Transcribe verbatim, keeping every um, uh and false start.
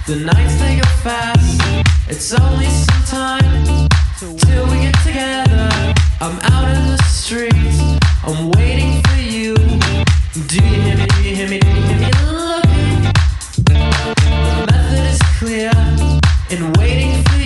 The nights they go fast. It's only some time till we get together. I'm out in the streets. I'm waiting for you. Do you hear me? Do you hear me? Do you hear me? Looking. The method is clear in waiting for you.